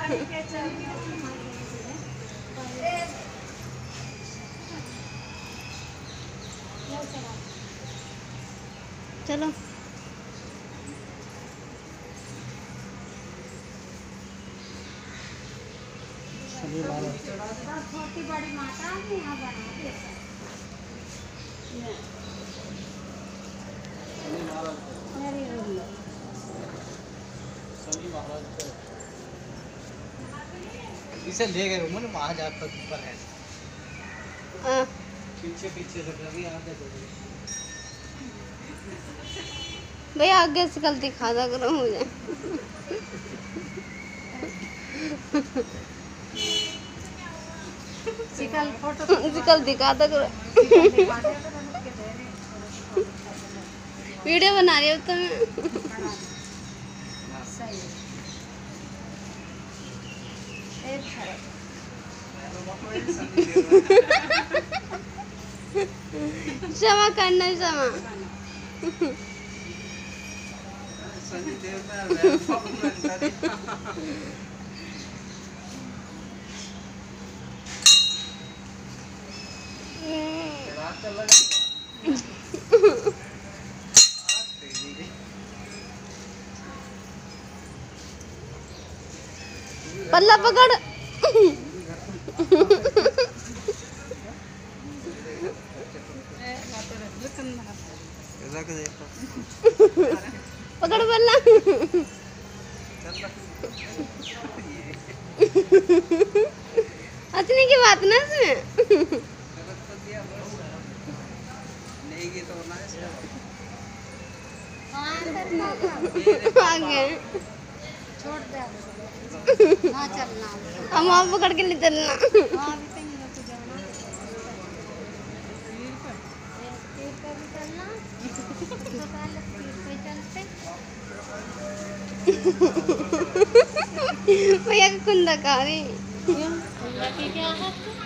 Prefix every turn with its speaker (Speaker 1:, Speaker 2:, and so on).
Speaker 1: चलो
Speaker 2: छोटी बड़ी माता यहाँ बनाते हैं।
Speaker 3: इसे ले गए उन्होंने वहां जाकर ऊपर है पीछे पीछे से कभी आगे
Speaker 1: भैया आगे से कल दिखा दो करो मुझे। कल दिखा दो करो। वीडियो बना रही हो तो क्षमा करना क्षमा। पल्ला पकड़। पकड़ पल्ला। हंसने की बात ना इसमें। आगे
Speaker 2: छोड़ दे हाँ चलना
Speaker 1: हम आप पकड़ के ले चलना।
Speaker 2: हाँ अभी कहीं ना कुछ जाना तीर पे भी चलना तो पहले तीर पे चलते
Speaker 1: भैया का कुंदा खा रही
Speaker 2: क्यों क्या है